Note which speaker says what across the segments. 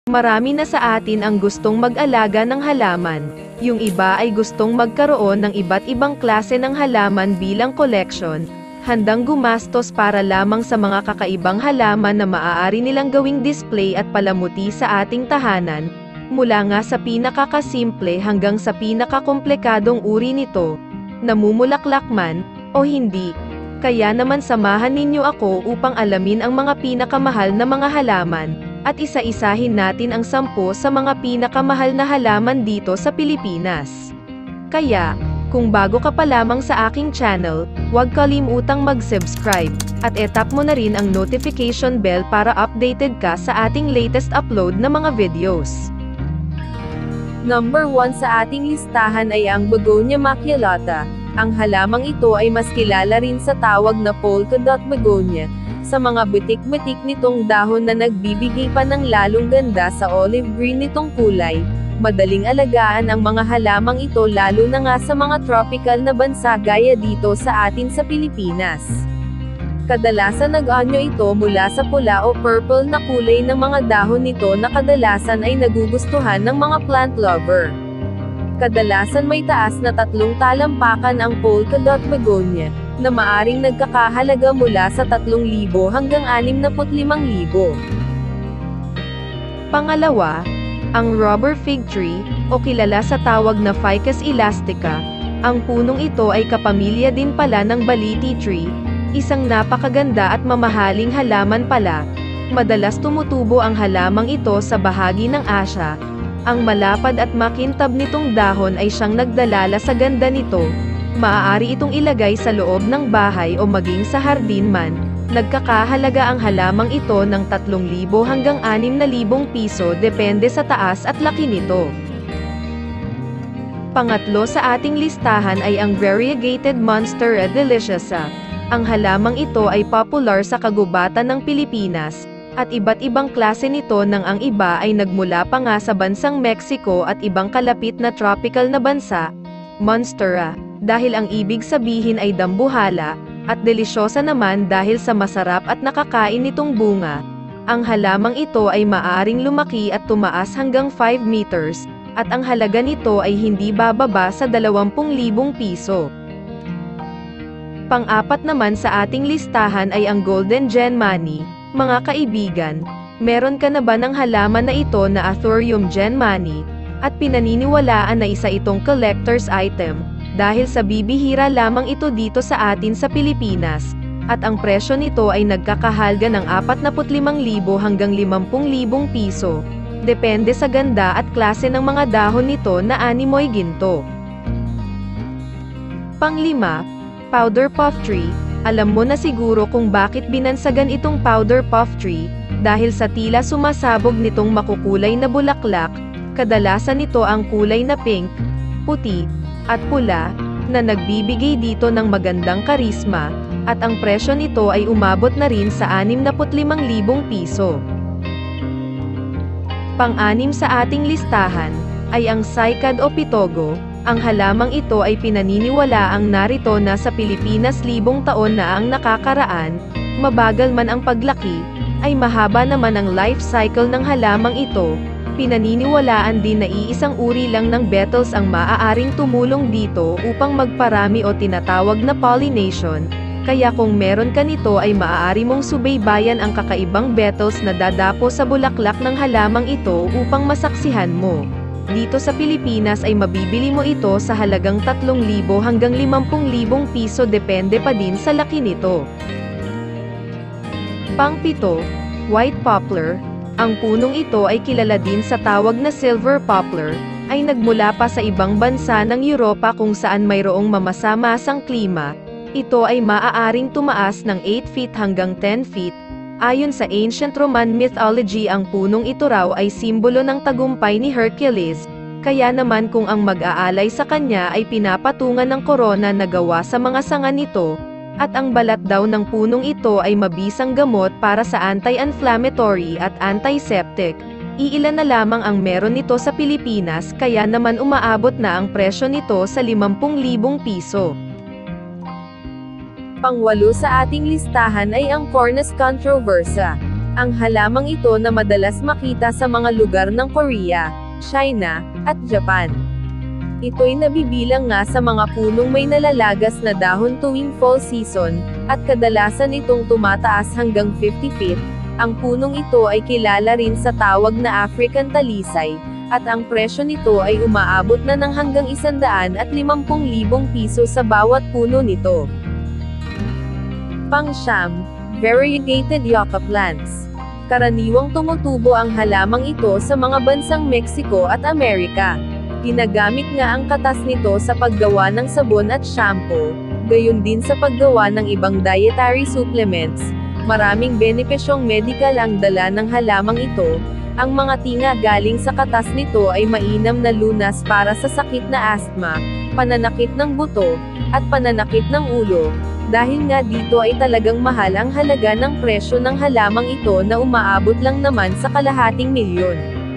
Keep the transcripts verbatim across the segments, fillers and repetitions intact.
Speaker 1: Marami na sa atin ang gustong mag-alaga ng halaman, yung iba ay gustong magkaroon ng iba't ibang klase ng halaman bilang collection, handang gumastos para lamang sa mga kakaibang halaman na maaari nilang gawing display at palamuti sa ating tahanan, mula nga sa pinakakasimple hanggang sa pinakakomplikadong uri nito, namumulaklak man, o hindi. Kaya naman samahan ninyo ako upang alamin ang mga pinakamahal na mga halaman, at isa-isahin natin ang sampu sa mga pinakamahal na halaman dito sa Pilipinas. Kaya, kung bago ka pa lamang sa aking channel, huwag kalimutang mag-subscribe, at etap mo na rin ang notification bell para updated ka sa ating latest upload na mga videos. Number one sa ating listahan ay ang Begonia maculata. Ang halamang ito ay mas kilala rin sa tawag na polka dot begonia, sa mga butik-butik nitong dahon na nagbibigay pa ng lalong ganda sa olive green nitong kulay. Madaling alagaan ang mga halamang ito lalo na nga sa mga tropical na bansa gaya dito sa atin sa Pilipinas. Kadalasan nag-anyo ito mula sa pula o purple na kulay ng mga dahon nito na kadalasan ay nagugustuhan ng mga plant lover. Kadalasan may taas na tatlong talampakan ang polka dot begonia, na maaring nagkakahalaga mula sa tatlong libo hanggang anim na limang libo. Pangalawa, ang rubber fig tree, o kilala sa tawag na Ficus elastica. Ang punong ito ay kapamilya din pala ng baliti tree, isang napakaganda at mamahaling halaman pala. Madalas tumutubo ang halamang ito sa bahagi ng Asya. Ang malapad at makintab nitong dahon ay siyang nagdalala sa ganda nito. Maaari itong ilagay sa loob ng bahay o maging sa hardin man. Nagkakahalaga ang halamang ito ng tatlong libo hanggang anim na libong piso depende sa taas at laki nito. Pangatlo sa ating listahan ay ang variegated Monstera deliciosa. Ang halamang ito ay popular sa kagubatan ng Pilipinas, at iba't ibang klase nito nang ang iba ay nagmula pa nga sa bansang Mexico at ibang kalapit na tropical na bansa. Monstera, dahil ang ibig sabihin ay dambuhala, at delisyosa naman dahil sa masarap at nakakain nitong bunga. Ang halamang ito ay maaring lumaki at tumaas hanggang five meters, at ang halaga nito ay hindi bababa sa dalawampung libong piso. Pang-apat naman sa ating listahan ay ang golden gem money. Mga kaibigan, meron ka na ba ng halaman na ito na Athurium genmani, at pinaniniwalaan na isa itong collector's item, dahil sa bibihira lamang ito dito sa atin sa Pilipinas, at ang presyo nito ay nagkakahalga ng apat na limang libo hanggang limampung libong piso, depende sa ganda at klase ng mga dahon nito na animoy ginto. Panglima, powder puff tree. Alam mo na siguro kung bakit binansagan itong powder puff tree, dahil sa tila sumasabog nitong makukulay na bulaklak. Kadalasan nito ang kulay na pink, puti, at pula, na nagbibigay dito ng magandang karisma, at ang presyo nito ay umabot na rin sa anim na limang libong piso. Pang-anim sa ating listahan, ay ang cycad o pitogo. Ang halamang ito ay pinaniniwalaang narito na sa Pilipinas libong taon na ang nakakaraan, mabagal man ang paglaki, ay mahaba naman ang life cycle ng halamang ito. Pinaniniwalaan din na iisang uri lang ng betals ang maaaring tumulong dito upang magparami o tinatawag na pollination, kaya kung meron ka nito ay maaari mong subaybayan ang kakaibang betals na dadapo sa bulaklak ng halamang ito upang masaksihan mo. Dito sa Pilipinas ay mabibili mo ito sa halagang tatlong libo hanggang limampung libong piso depende pa din sa laki nito. Pangpito, white poplar. Ang punong ito ay kilala din sa tawag na silver poplar, ay nagmula pa sa ibang bansa ng Europa kung saan mayroong mamasa-masang klima. Ito ay maaaring tumaas ng eight feet hanggang ten feet. Ayon sa ancient Roman mythology, ang punong ito raw ay simbolo ng tagumpay ni Hercules, kaya naman kung ang mag-aalay sa kanya ay pinapatungan ng korona na gawa sa mga sanga nito, at ang balat daw ng punong ito ay mabisang gamot para sa anti-inflammatory at antiseptic. Iilan na lamang ang meron nito sa Pilipinas kaya naman umaabot na ang presyo nito sa limampung libong piso. Pangwalo sa ating listahan ay ang Cornus controversa. Ang halamang ito na madalas makita sa mga lugar ng Korea, China, at Japan. Ito'y nabibilang nga sa mga punong may nalalagas na dahon tuwing fall season, at kadalasan itong tumataas hanggang fifty feet. Ang punong ito ay kilala rin sa tawag na African talisay, at ang presyo nito ay umaabot na ng hanggang isandaan at limampung libong piso sa bawat puno nito. Pangsyam, variegated yucca plants. Karaniwang tumutubo ang halamang ito sa mga bansang Mexico at Amerika. Ginagamit nga ang katas nito sa paggawa ng sabon at shampoo, gayon din sa paggawa ng ibang dietary supplements. Maraming benepisyong medikal ang dala ng halamang ito. Ang mga tinga galing sa katas nito ay mainam na lunas para sa sakit na asthma, pananakit ng buto, at pananakit ng ulo. Dahil nga dito ay talagang mahal ang halaga ng presyo ng halamang ito na umaabot lang naman sa kalahating milyon.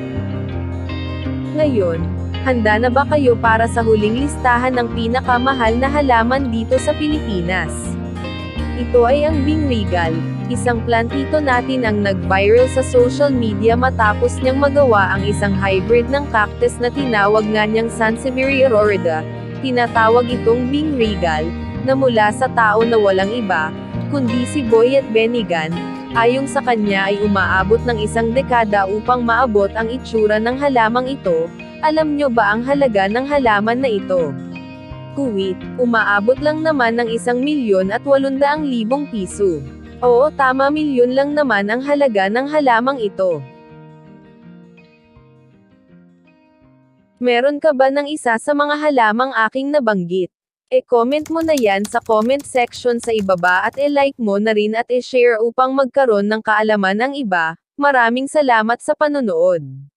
Speaker 1: Ngayon, handa na ba kayo para sa huling listahan ng pinakamahal na halaman dito sa Pilipinas? Ito ay ang Bing Regal, isang plantito natin ang nag-viral sa social media matapos niyang magawa ang isang hybrid ng cactus na tinawag nga niyang Sansevieria aurorida. Tinatawag itong Bing Regal, na mula sa tao na walang iba, kundi si Boyet Benigan. Ayon sa kanya ay umaabot ng isang dekada upang maabot ang itsura ng halamang ito. Alam nyo ba ang halaga ng halaman na ito? Kuwait, umaabot lang naman ng isang milyon at walundaang libong piso. Oo, tama, milyon lang naman ang halaga ng halamang ito. Meron ka ba ng isa sa mga halamang aking nabanggit? E-comment mo na yan sa comment section sa ibaba at e-like mo na rin at e-share upang magkaroon ng kaalaman ang iba. Maraming salamat sa panonood.